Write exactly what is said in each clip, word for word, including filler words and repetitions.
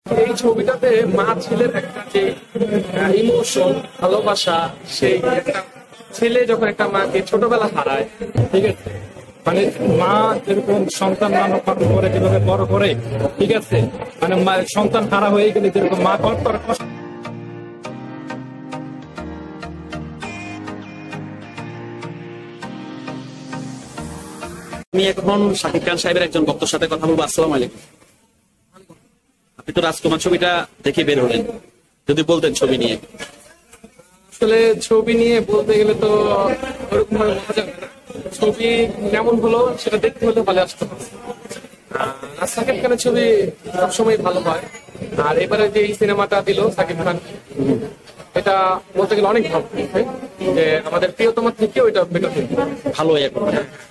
এই ছবিটাতে মা ছেলের একটা যে ইমোশন, ভালোবাসা, সেই একটা ছেলে যখন একটা মাকে ছোটবেলা হারায়, ঠিক আছে, মানে মা যেরকম সন্তান লালন পালন করে যেভাবে বড় করে, ঠিক আছে, মানে সন্তান হারা হয়ে গেলে যেরকম মা কষ্ট। আমি এখন শাকিব খান সাহেবের একজন ভক্তর সাথে কথা বলবো। আসসালামু আলাইকুম। আপনি তো রাজকুমার ছবিটা দেখে বের হলেন, যদি বলতেন ছবি নিয়ে। আসলে ছবি নিয়ে বলতে গেলে তো ওরকম ভাবে বলা যাবে না। ছবি কেমন হলো সেটা দেখতে হলে ভালো আসতে হবে। আর সাকিব খানের ছবি সবসময় ভালো হয়। আর এবারে যে এই সিনেমাটা দিল সাকিব খান, এটা বলতে গেলে অনেক ভালো, যে আমাদের প্রিয়তমার থেকেও এটা বেটার ভালো এখন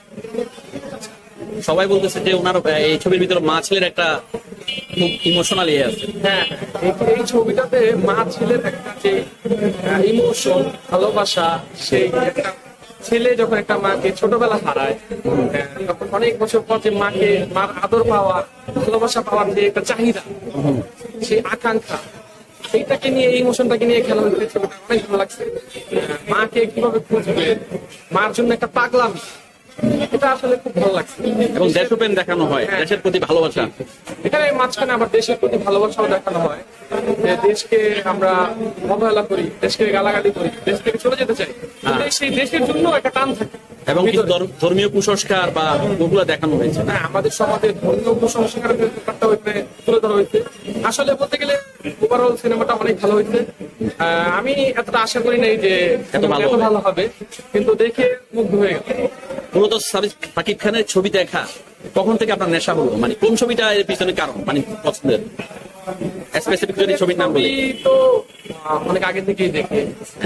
সবাই বলতেছে যে ওনার এই ছবির ভিতরে মা ছেলের একটা খুব ইমোশনাল ইয়ে আছে। হ্যাঁ, এই ছবিটাতে মা ছেলের একটা যে ইমোশন, ভালোবাসা, সেই একটা ছেলে যখন একটা মাকে ছোটবেলা হারায়, তখন অনেক বছর পর যে মাকে, মার আদর পাওয়া, ভালোবাসা পাওয়ার যে একটা চাহিদা, সেই আকাঙ্ক্ষা, সেইটাকে নিয়ে, এই ইমোশনটাকে নিয়ে খেলা হচ্ছে। ছবিটা অনেক ভালো লাগছে। মাকে কিভাবে খুঁজবে, মার জন্য একটা পাগলাম, এটা আসলে খুব ভালো লাগছে। এবং দেশপ্রেম দেখানো হয়, দেশের প্রতি ভালোবাসা। এখানে মাঝখানে আবার দেশের প্রতি ভালোবাসাও দেখানো হয়, যে দেশকে আমরা অবহেলা করি, দেশকে গালাগালি করি, দেশ থেকে চলে যেতে চাই, কিন্তু সেই দেশের জন্য একটা টান থাকে। এবং কিছু ধর্মীয় কুসংস্কার বা ওগুলো দেখানো হয়েছে। হ্যাঁ, আমাদের সমাজের ধর্মীয় কুসংস্কারের ব্যাপারটা ওইখানে তুলে ধরা হয়েছে। আসলে বলতে গেলে ওভারঅল সিনেমাটা অনেক ভালো হয়েছে। আমি এতটা আশা করি নাই যে এত ভালো হবে, কিন্তু দেখে মুগ্ধ হয়ে গেল। মূলত শাকিব খানের ছবি দেখা কখন থেকে আপনার নেশা হলো, মানে কোন ছবিটা এর পিছনে কারণ, মানে পছন্দের স্পেসিফিক যদি ছবির নাম বলি? তো অনেক আগে থেকেই দেখি।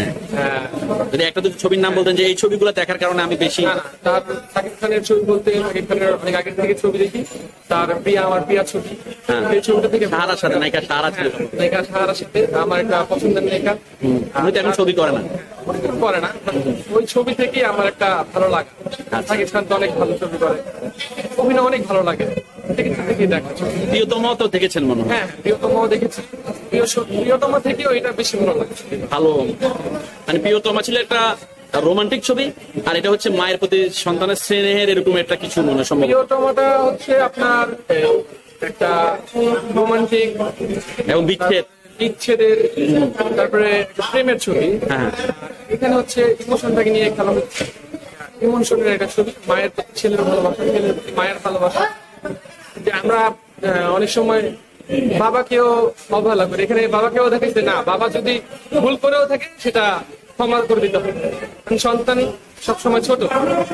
যদি একটা দুটো ছবির নাম বলতেন যে এই ছবিগুলো দেখার কারণে আমি বেশি। তার শাকিব খানের ছবি বলতে শাকিব খানের অনেক আগে থেকে ছবি দেখি। তার প্রিয়া, আমার প্রিয়া ছবি, এই ছবিটা থেকে সাহারার সাথে নায়িকা সাহারা ছিল, নায়িকা সাহারার সাথে আমার একটা পছন্দের নায়িকা। আমি তো এখন ছবি করে না করে না ওই ছবি থেকেই আমার একটা ভালো লাগে। শাকিব খান তো অনেক ভালো ছবি করে, অভিনয় অনেক ভালো লাগে। প্রিয়তমা তো দেখেছেন মনে হয়? হ্যাঁ, প্রিয়তমাও দেখেছি। প্রিয়তমা থেকেও এটা বেশি ভালো লাগছে। ভালো, মানে প্রিয়তমা ছিল একটা রোমান্টিক ছবি, আর এটা হচ্ছে মায়ের প্রতি সন্তানের স্নেহের এরকম একটা কিছু মনে সম্ভব। প্রিয়তমাটা হচ্ছে আপনার একটা রোমান্টিক এবং বিচ্ছেদ, বিচ্ছেদের, তারপরে প্রেমের ছবি। এখানে হচ্ছে ইমোশনটাকে নিয়ে খেলা হচ্ছে। ইমোশনের একটা ছবি, মায়ের প্রতি ছেলের ভালোবাসা, ছেলের প্রতি মায়ের ভালোবাসা। যে আমরা অনেক সময় বাবাকেও অবহেলা করি, এখানে বাবাকেও দেখাচ্ছে না, বাবা যদি ভুল করেও থাকে সেটা ক্ষমা করে দিতে হবে, সন্তান সবসময় ছোট।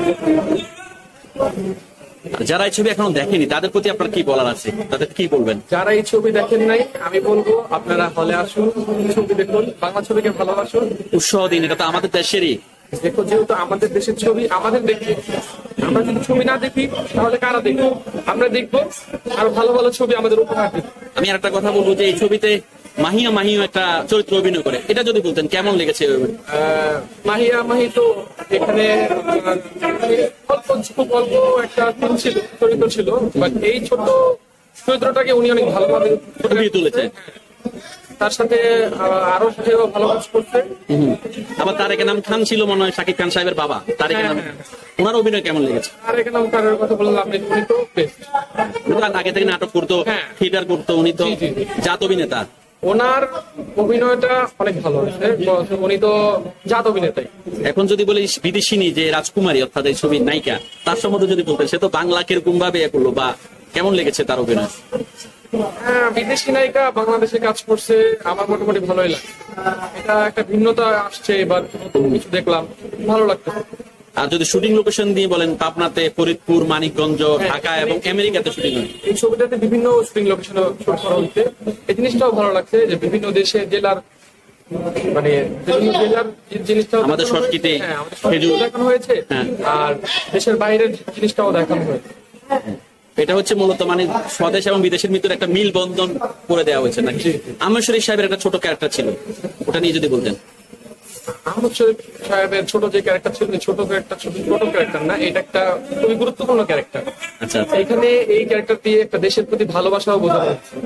যারা এই ছবি এখনো দেখেনি তাদের প্রতি আপনার কি বলার আছে, তাদের কি বলবেন? যারা এই ছবি দেখেন নাই, আমি বলবো আপনারা হলে আসুন, ছবি দেখুন, বাংলা ছবিকে ভালোবাসুন, উৎসাহ দিন। এটা তো আমাদের দেশেরই, দেখো, যেহেতু আমাদের দেশের ছবি, আমাদের দেখি। আমরা যদি ছবি না দেখি তাহলে কারা দেখবো? আমরা দেখবো, আরো ভালো ভালো ছবি আমাদের উপহার দিই। আমি আর একটা কথা বলবো যে এই ছবিতে মাহিয়া মাহিও একটা চরিত্র অভিনয় করে, এটা যদি বলতেন কেমন লেগেছে? মাহিয়া মাহি তো এখানে অল্প খুব অল্প একটা টিম ছিল, চরিত্র ছিল, বাট এই ছোট চরিত্রটাকে উনি অনেক ভালোভাবে ফুটিয়ে তুলেছে। তার সাথে আরো কেউ ভালো কাজ করতে। আবার তারেক নাম খান ছিল মনে হয় শাকিব খান সাহেবের বাবা, তারেক নাম, ওনার অভিনয় কেমন লেগেছে? তারেক নাম তারের কথা বললাম, উনি তো বেস্ট। আগে থেকে নাটক করতো, থিয়েটার করতো, উনি তো জাত অভিনেতা। ওনার অভিনয়টা অনেক ভালো হয়েছে, উনি তো জাত অভিনেতাই। এখন যদি বলি বিদেশিনী যে রাজকুমারী অর্থাৎ এই ছবির নায়িকা, তার সম্বন্ধে যদি বলতেন, সে তো বাংলা কিরকম ভাবে এ করলো বা কেমন লেগেছে তার অভিনয়? হ্যাঁ, বিদেশি নায়িকা বাংলাদেশে কাজ করছে, আমার মোটামুটি ভালোই লাগে। এটা একটা ভিন্নতা আসছে, এবার নতুন কিছু দেখলাম, ভালো লাগতো। আর যদি শুটিং লোকেশন দিয়ে বলেন, পাবনাতে, ফরিদপুর, মানিকগঞ্জ, ঢাকা এবং আমেরিকাতে শুটিং হয়। এই ছবিটাতে বিভিন্ন শুটিং লোকেশনে শুট করা হচ্ছে। এই জিনিসটাও ভালো লাগছে যে বিভিন্ন দেশের জেলার, মানে বিভিন্ন জেলার জিনিসটাও আমাদের সংস্কৃতি দেখানো হয়েছে, আর দেশের বাইরের জিনিসটাও দেখানো হয়েছে। এটা হচ্ছে মূলত মানে স্বদেশ এবং বিদেশের ভিতরে একটা মিল বন্ধন করে দেওয়া হয়েছে নাকি? আহমেদ শরীফ সাহেবের একটা ছোট ক্যারেক্টার ছিল, ওটা নিয়ে যদি বলতেন। আহমেদ শরীফ সাহেবের ছোট যে ক্যারেক্টার ছিল, ছোট ক্যারেক্টার, ছোট ক্যারেক্টার না, এটা একটা খুবই গুরুত্বপূর্ণ ক্যারেক্টার। আচ্ছা, এখানে এই ক্যারেক্টার দিয়ে একটা দেশের প্রতি ভালোবাসাও বোঝানো হচ্ছে।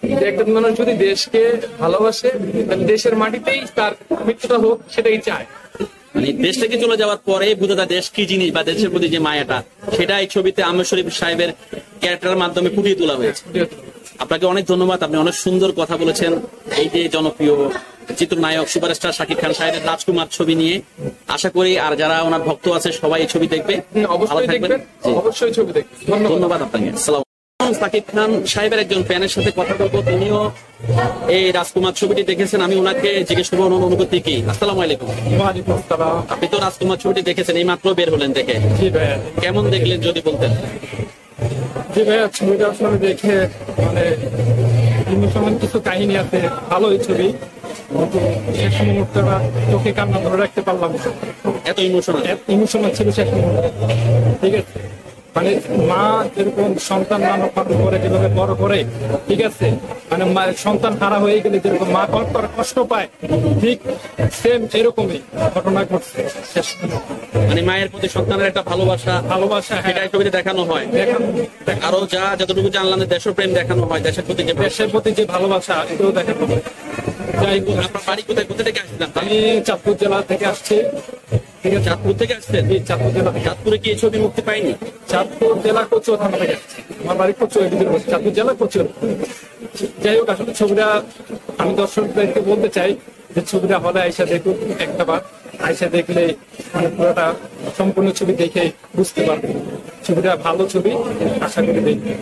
যে একজন মানুষ যদি দেশকে ভালোবাসে তাহলে দেশের মাটিতেই তার মৃত্যুটা হোক সেটাই চায়। মানে দেশ থেকে চলে যাওয়ার পরে বোঝা যায় দেশ কি জিনিস বা দেশের প্রতি যে মায়াটা, সেটা এই ছবিতে আহমেদ শরীফ সাহেবের ক্যারেক্টারের মাধ্যমে ফুটিয়ে তোলা হয়েছে। আপনাকে অনেক ধন্যবাদ, আপনি অনেক সুন্দর কথা বলেছেন। এই যে জনপ্রিয় চিত্রনায়ক সুপারস্টার শাকিব খান সাহেবের রাজকুমার ছবি নিয়ে, আশা করি আর যারা ওনার ভক্ত আছে সবাই এই ছবি দেখবে। ভালো অবশ্যই থাকবেন। দেখবেন, জি। অবশ্যই ছবি দেখবেন। ধন্যবাদ। ধন্যবাদ আপনাকে। আসসালাম। শাকিব খান সাহেবের একজন ফ্যানের সাথে কথা বলবো, তিনিও এই রাজকুমার ছবিটি দেখেছেন। আমি ওনাকে জিজ্ঞেস করবো ওনার অনুভূতি কি। আসসালামু আলাইকুম। ওয়ালাইকুম আসসালাম। আপনি তো রাজকুমার ছবিটি দেখেছেন, এই মাত্র বের হলেন দেখে, জি ভাইয়া, কেমন দেখলেন যদি বলতেন? জি ভাইয়া, ছবিটা আসলে দেখে মানে ইমোশনাল কিছু কাহিনী আছে, ভালো এই ছবি, কিন্তু শেষ মুহূর্তটা চোখে কান্না ধরে রাখতে পারলাম না। এত ইমোশনাল। ইমোশনাল ছিল শেষ মুহূর্তে, ঠিক আছে। মানে মা যেরকম সন্তান লালন পালন করে যেভাবে বড় করে, ঠিক আছে, মানে মা- সন্তান হারা হয়ে গেলে যেরকম মা কত কষ্ট পায়, ঠিক সেম এরকমই ঘটনা ঘটছে শেষ মুহূর্তে। মানে মায়ের প্রতি সন্তানের একটা ভালোবাসা, ভালোবাসা, হ্যাঁ, সেটা এই ছবিতে দেখানো হয়। দেখানো দেখানো- আরো যা যতটুকু জানলাম যে দেশপ্রেম দেখানো হয়, দেশের প্রতি যে দেশের প্রতি যে ভালোবাসা, এটাও দেখানো হয়। যাই হোক, আপনার বাড়ি কোথায়, কোথা থেকে আসছিলাম? আমি চাঁদপুর জেলা থেকে আসছি, ঠিক আছে। চাঁদপুর থেকে আসছেন? এই চাঁদপুর জেলা থেকে, চাঁদপুরে কি এই ছবি মুক্তি পায়নি? চাঁদপুর জেলা কচুয়া থানা থেকে আসছি। আমার বাড়ি কচুয়া, চাঁদপুর জেলা কচুয়া। যাই হোক, আসলে ছবিটা আমি দর্শকদেরকে বলতে চাই যে ছবিটা হলে আইসা দেখুন একটা বার, আইসা দেখলে মানে পুরোটা সম্পূর্ণ ছবি দেখে বুঝতে পারবে ছবিটা ভালো ছবি, আশা করি দেখবেন।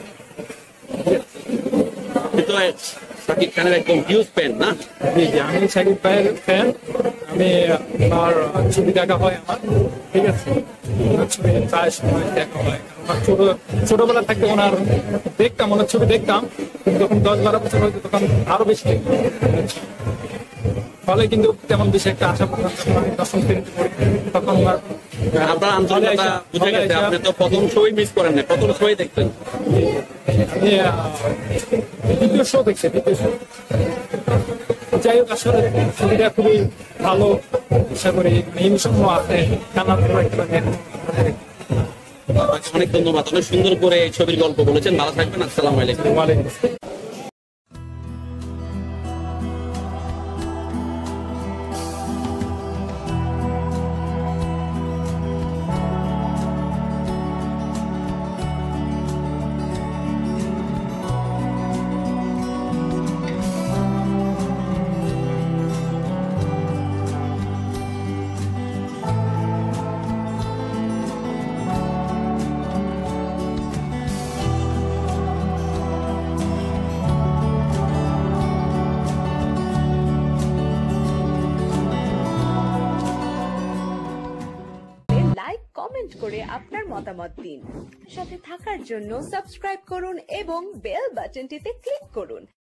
কিন্তু শাকিব খানের একদম হিউজ ফ্যান না? জি জি, আমি শাকিব ভাইয়ের ফ্যান। আমি আমার ছবি দেখা হয় আমার, ঠিক আছে, ওনার ছবি প্রায় সময় দেখা হয়। আমার ছোট ছোটবেলা থাকতে ওনার দেখতাম, ওনার ছবি দেখতাম, কিন্তু যখন দশ বারো বছর হয়তো তখন আরো বেশি দেখতাম। ফলে কিন্তু তেমন বেশি একটা আশা করতাম যখন আমি দশম শ্রেণীতে পড়ি, তখন ওনার আপনার আন্তরিকতা বুঝে গেছে। আপনি তো প্রথম ছবি মিস করেন না, প্রথম ছবি দেখতেন। আমি আহ, দ্বিতীয় শো দেখছি, দ্বিতীয় শো। যাই হোক, আসলে ছবিটা খুবই ভালো, আশা করি ইমোশন আছে, কান্না ধরে রাখতে পারে। অনেক ধন্যবাদ, অনেক সুন্দর করে এই ছবির গল্প বলেছেন। ভালো থাকবেন। আসসালামু আলাইকুম। ওয়ালাইকুম আসসালাম। লাইক কমেন্ট করে আপনার মতামত দিন। সাথে থাকার জন্য সাবস্ক্রাইব করুন এবং বেল বাটনটিতে ক্লিক করুন।